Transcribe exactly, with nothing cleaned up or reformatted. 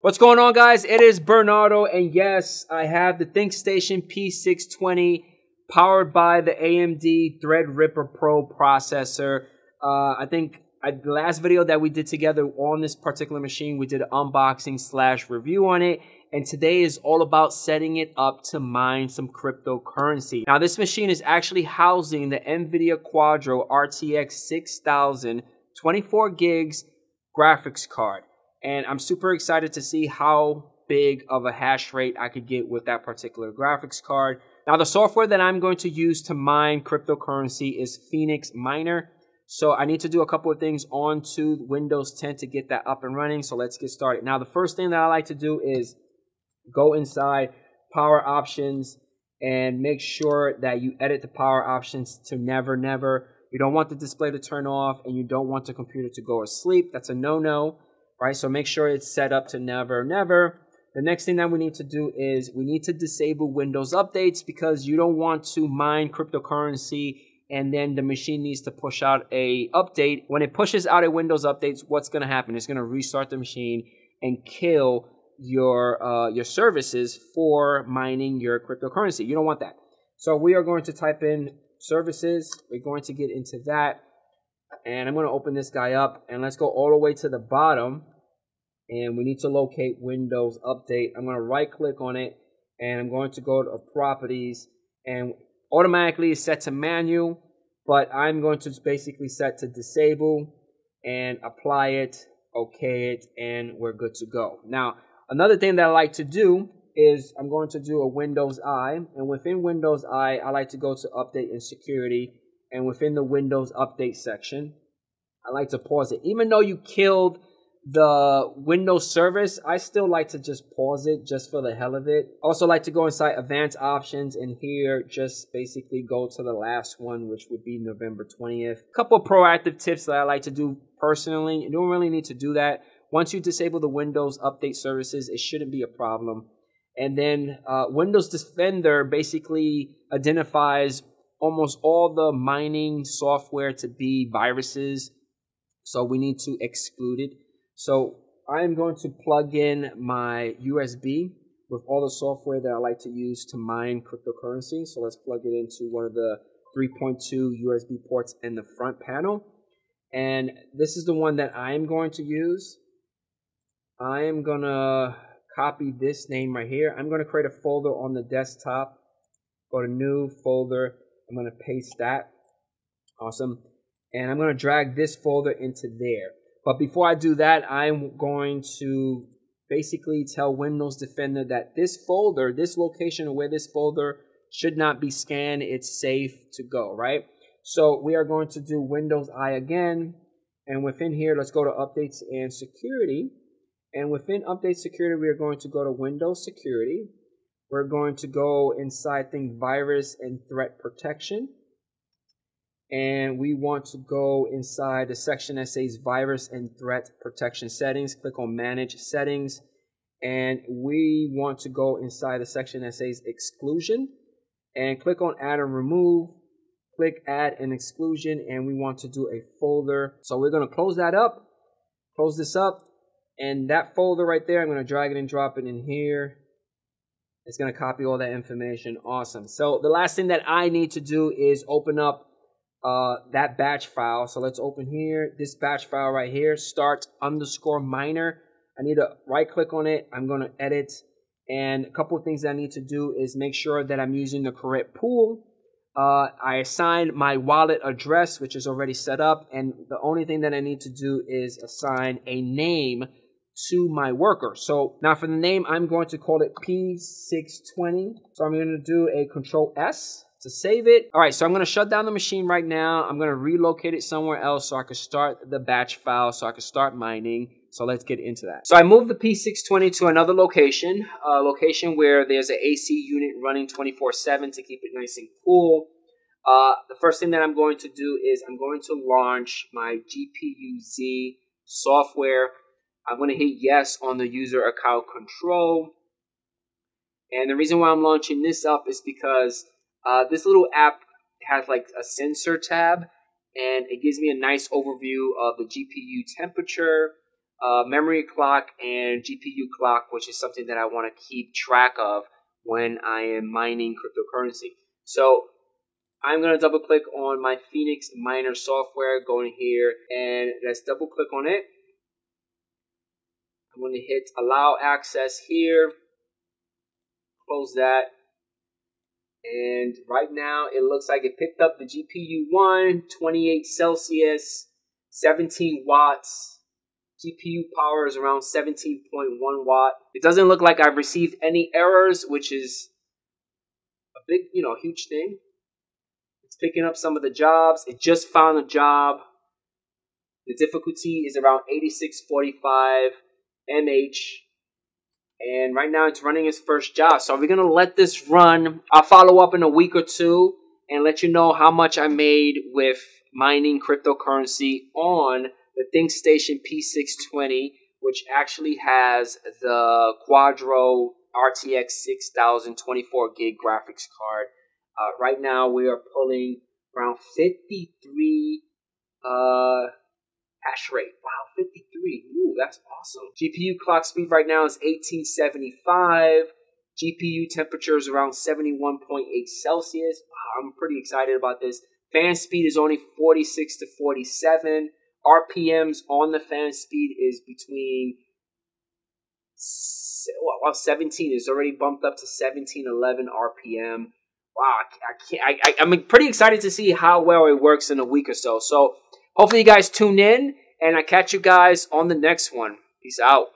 What's going on, guys? It is Bernardo, and yes, I have the ThinkStation P six twenty powered by the A M D Threadripper Pro processor. Uh, I think I, the last video that we did together on this particular machine, we did an unboxing slash review on it, and today is all about setting it up to mine some cryptocurrency. Now, this machine is actually housing the NVIDIA Quadro R T X six thousand twenty-four gigs graphics card. And I'm super excited to see how big of a hash rate I could get with that particular graphics card. Now, the software that I'm going to use to mine cryptocurrency is Phoenix Miner. So I need to do a couple of things onto Windows ten to get that up and running. So let's get started. Now, the first thing that I like to do is go inside Power Options and make sure that you edit the power options to never, never. You don't want the display to turn off, and you don't want the computer to go asleep. That's a no-no. Right, so make sure it's set up to never, never. The next thing that we need to do is we need to disable Windows updates, because you don't want to mine cryptocurrency and then the machine needs to push out a update. When it pushes out a Windows update, what's going to happen? It's going to restart the machine and kill your uh, your services for mining your cryptocurrency. You don't want that. So we are going to type in services. We're going to get into that. And I'm going to open this guy up, and let's go all the way to the bottom, and we need to locate Windows Update. I'm going to right click on it, and I'm going to go to Properties, and automatically it's set to manual, but I'm going to basically set to disable and apply it, okay it, and we're good to go. Now, another thing that I like to do is I'm going to do a Windows I, and within Windows I, I like to go to Update and Security. And within the Windows Update section, I like to pause it. Even though you killed the Windows service, I still like to just pause it just for the hell of it. Also like to go inside Advanced Options, and here just basically go to the last one, which would be November twentieth. A couple of proactive tips that I like to do personally. You don't really need to do that. Once you disable the Windows Update services, it shouldn't be a problem. And then uh, Windows Defender basically identifies almost all the mining software to be viruses, so we need to exclude it. So I'm going to plug in my U S B with all the software that I like to use to mine cryptocurrency. So let's plug it into one of the three point two U S B ports in the front panel, and this is the one that I'm going to use. I am gonna copy this name right here. I'm gonna create a folder on the desktop. Go to New Folder. I'm going to paste that. Awesome. And I'm going to drag this folder into there. But before I do that, I'm going to basically tell Windows Defender that this folder, this location where this folder should not be scanned. It's safe to go, right? So we are going to do Windows I again. And within here, let's go to Updates and Security. And within Update Security, we are going to go to Windows Security. We're going to go inside Think Virus and Threat Protection. And we want to go inside the section that says Virus and Threat Protection Settings. Click on Manage Settings. And we want to go inside the section that says Exclusion. And click on Add and Remove. Click Add an Exclusion. And we want to do a folder. So we're going to close that up. Close this up. And that folder right there, I'm going to drag it and drop it in here. It's going to copy all that information. Awesome. So the last thing that I need to do is open up uh, that batch file. So let's open here, this batch file right here, start underscore miner. I need to right click on it. I'm going to edit. And a couple of things that I need to do is make sure that I'm using the correct pool. Uh, I assigned my wallet address, which is already set up. And the only thing that I need to do is assign a name to my worker. So now for the name, I'm going to call it P six twenty. So I'm going to do a Control S to save it. All right, so I'm going to shut down the machine right now. I'm going to relocate it somewhere else so I can start the batch file, so I can start mining. So let's get into that. So I moved the P six twenty to another location, a location where there's an A C unit running twenty-four seven to keep it nice and cool. Uh, the first thing that I'm going to do is I'm going to launch my G P U Z software. I'm going to hit yes on the user account control. And the reason why I'm launching this up is because uh, this little app has like a sensor tab, and it gives me a nice overview of the G P U temperature, uh, memory clock and G P U clock, which is something that I want to keep track of when I am mining cryptocurrency. So I'm going to double click on my Phoenix Miner software, going here, and let's double click on it. I'm going to hit allow access here, close that, and right now it looks like it picked up the G P U one, twenty-eight Celsius, seventeen watts. G P U power is around seventeen point one watt. It doesn't look like I've received any errors, which is a big, you know, huge thing. It's picking up some of the jobs. It just found a job. The difficulty is around eighty-six forty-five M H. And right now it's running its first job. So we're going to let this run. I'll follow up in a week or two and let you know how much I made with mining cryptocurrency on the ThinkStation P six twenty, which actually has the Quadro R T X six thousand twenty-four gig graphics card. Uh, right now we are pulling around fifty-three uh, hash rate. Wow, fifty-three. Ooh, that's awesome. G P U clock speed right now is eighteen seventy-five. G P U temperature is around seventy-one point eight Celsius. Wow, I'm pretty excited about this. Fan speed is only forty-six to forty-seven. R P Ms on the fan speed is between well, seventeen. It's already bumped up to seventeen eleven R P M. Wow, I can't. I, I, I'm pretty excited to see how well it works in a week or so. So hopefully you guys tune in, and I catch you guys on the next one. Peace out.